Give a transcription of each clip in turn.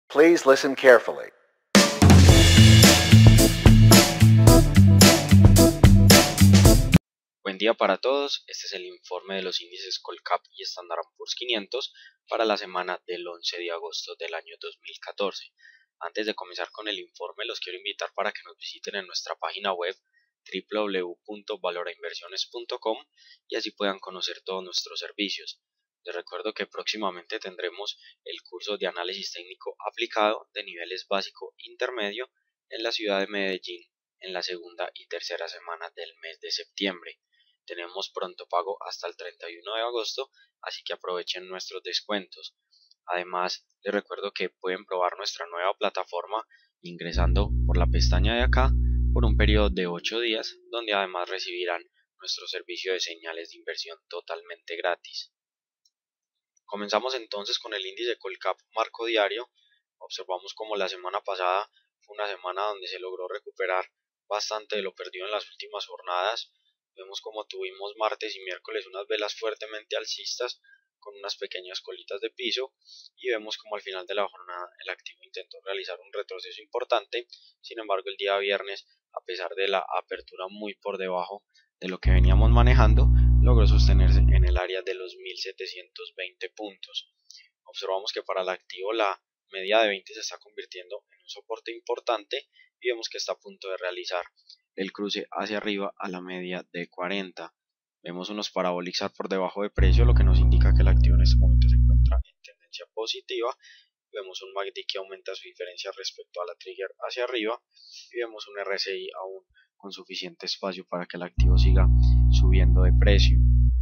Please listen carefully. Buen día para todos, este es el informe de los índices Colcap y Standard & Poor's 500 para la semana del 11 de agosto del año 2014. Antes de comenzar con el informe, los quiero invitar para que nos visiten en nuestra página web www.valorainversiones.com y así puedan conocer todos nuestros servicios. Les recuerdo que próximamente tendremos el curso de análisis técnico aplicado de niveles básico intermedio en la ciudad de Medellín en la segunda y tercera semana del mes de septiembre. Tenemos pronto pago hasta el 31 de agosto, así que aprovechen nuestros descuentos. Además, les recuerdo que pueden probar nuestra nueva plataforma ingresando por la pestaña de acá por un periodo de 8 días, donde además recibirán nuestro servicio de señales de inversión totalmente gratis. Comenzamos entonces con el índice Colcap marco diario. Observamos como la semana pasada fue una semana donde se logró recuperar bastante de lo perdido en las últimas jornadas. Vemos como tuvimos martes y miércoles unas velas fuertemente alcistas con unas pequeñas colitas de piso, y vemos como al final de la jornada el activo intentó realizar un retroceso importante. Sin embargo, el día viernes, a pesar de la apertura muy por debajo de lo que veníamos manejando, logró sostenerse en el área de los 1720 puntos. Observamos que para el activo la media de 20 se está convirtiendo en un soporte importante y vemos que está a punto de realizar el cruce hacia arriba a la media de 40. Vemos unos parabólicos por debajo de precio, lo que nos indica que el activo en este momento se encuentra en tendencia positiva. Vemos un MACD que aumenta su diferencia respecto a la trigger hacia arriba y vemos un RSI aún con suficiente espacio para que el activo siga subiendo de precio.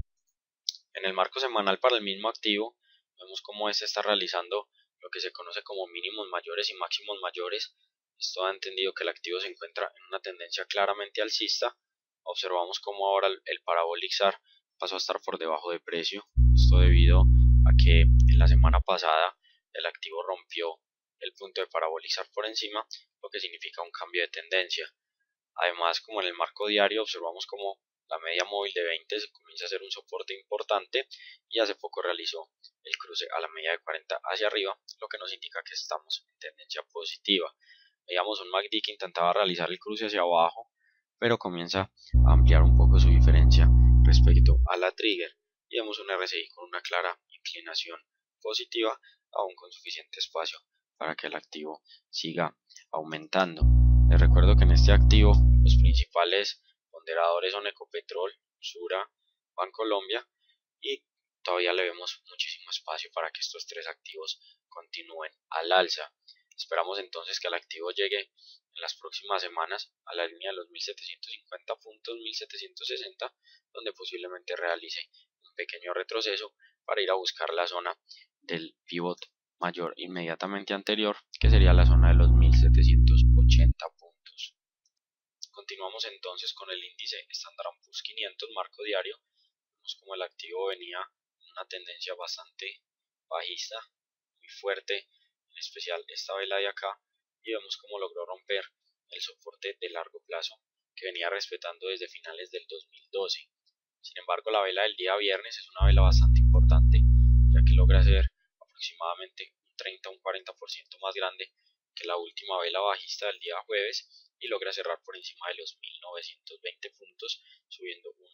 En el marco semanal para el mismo activo, vemos cómo este está realizando lo que se conoce como mínimos mayores y máximos mayores. Esto ha entendido que el activo se encuentra en una tendencia claramente alcista. Observamos cómo ahora el parabolic SAR pasó a estar por debajo de precio. Esto debido a que en la semana pasada el activo rompió el punto de parabolic SAR por encima, lo que significa un cambio de tendencia. Además, como en el marco diario, observamos como la media móvil de 20 se comienza a ser un soporte importante y hace poco realizó el cruce a la media de 40 hacia arriba, lo que nos indica que estamos en tendencia positiva. Veíamos un MACD que intentaba realizar el cruce hacia abajo, pero comienza a ampliar un poco su diferencia respecto a la trigger, y vemos un RSI con una clara inclinación positiva, aún con suficiente espacio para que el activo siga aumentando. Les recuerdo que en este activo los principales ponderadores son Ecopetrol, Sura, Bancolombia, y todavía le vemos muchísimo espacio para que estos tres activos continúen al alza. Esperamos entonces que el activo llegue en las próximas semanas a la línea de los 1750 puntos, 1760, donde posiblemente realice un pequeño retroceso para ir a buscar la zona del pivot mayor inmediatamente anterior, que sería la zona de los 1780 puntos. Continuamos entonces con el índice Standard & Poor's 500 marco diario. Vemos como el activo venía en una tendencia bastante bajista, muy fuerte, en especial esta vela de acá, y vemos cómo logró romper el soporte de largo plazo que venía respetando desde finales del 2012. Sin embargo, la vela del día viernes es una vela bastante importante, ya que logra ser aproximadamente un 30 o un 40% más grande que la última vela bajista del día jueves, y logra cerrar por encima de los 1920 puntos, subiendo un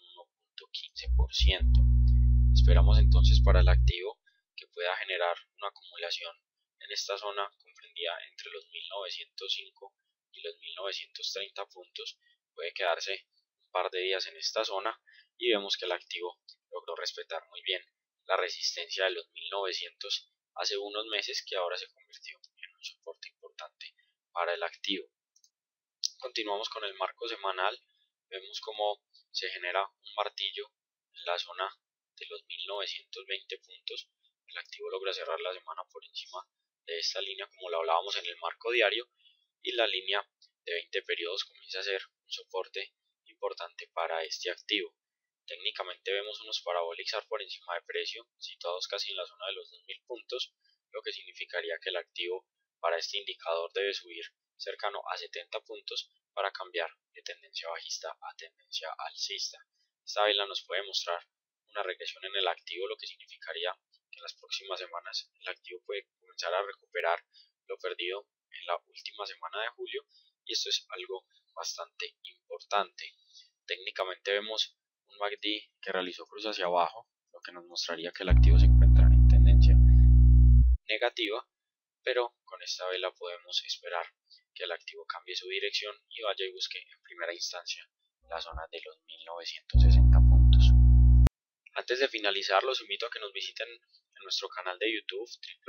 1.15%. Esperamos entonces para el activo que pueda generar una acumulación en esta zona comprendida entre los 1905 y los 1930 puntos. Puede quedarse un par de días en esta zona, y vemos que el activo logró respetar muy bien la resistencia de los 1900 hace unos meses, que ahora se convirtió en un soporte importante para el activo. Continuamos con el marco semanal. Vemos cómo se genera un martillo en la zona de los 1920 puntos. El activo logra cerrar la semana por encima de esta línea, como lo hablábamos en el marco diario, y la línea de 20 periodos comienza a ser un soporte importante para este activo. Técnicamente vemos unos parabólicos por encima de precio, situados casi en la zona de los 2000 puntos, lo que significaría que el activo para este indicador debe subir cercano a 70 puntos para cambiar de tendencia bajista a tendencia alcista. Esta vela nos puede mostrar una regresión en el activo, lo que significaría que en las próximas semanas el activo puede comenzar a recuperar lo perdido en la última semana de julio, y esto es algo bastante importante. Técnicamente vemos un MACD que realizó cruz hacia abajo, lo que nos mostraría que el activo se encuentra en tendencia negativa, pero con esta vela podemos esperar que el activo cambie su dirección y vaya y busque en primera instancia la zona de los 1960 puntos. Antes de finalizar, los invito a que nos visiten en nuestro canal de YouTube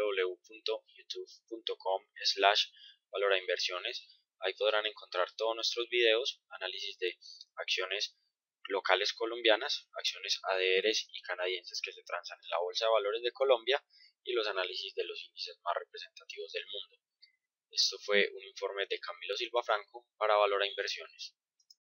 www.youtube.com/valorainversiones. Ahí podrán encontrar todos nuestros videos, análisis de acciones locales colombianas, acciones ADRs y canadienses que se transan en la Bolsa de Valores de Colombia y los análisis de los índices más representativos del mundo. Esto fue un informe de Camilo Silva Franco para Valora Inversiones.